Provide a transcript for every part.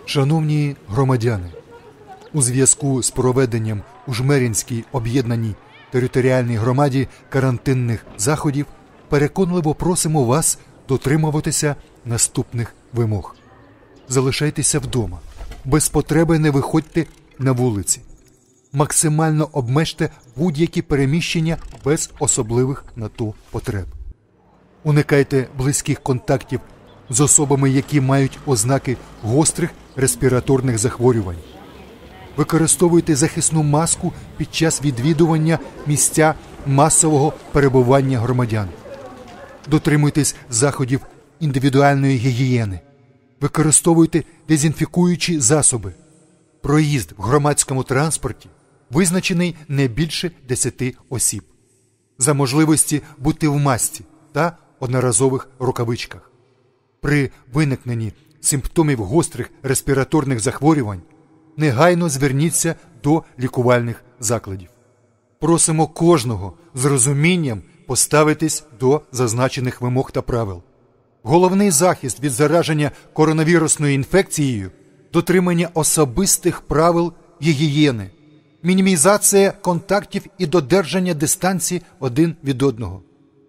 Шановні громадяни, у зв'язку з проведенням у Жмеринській об'єднаній територіальній громаді карантинних заходів переконливо просимо вас дотримуватися наступних вимог. Залишайтеся вдома, без потреби не виходьте на вулиці. Максимально обмежте будь-які переміщення без особливих на то потреб. Уникайте близьких контактів з особами, які мають ознаки гострих респіраторних захворювань. Використовуйте захисну маску під час відвідування місця масового перебування громадян. Дотримуйтесь заходів індивідуальної гігієни. Використовуйте дезінфікуючі засоби. Проїзд в громадському транспорті визначений не більше 10 осіб. За можливості будьте в масці та одноразових рукавичках. При виникненні симптомів гострих респіраторних захворювань негайно зверніться до лікувальних закладів. Просимо кожного з розумінням поставитись до зазначених вимог та правил. Головний захист від зараження коронавірусною інфекцією – дотримання особистих правил гігієни, мінімізація контактів і додержання дистанції один від одного.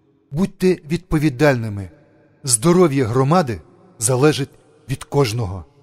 Будьте відповідальними. Здоров'я громади залежить від кожного.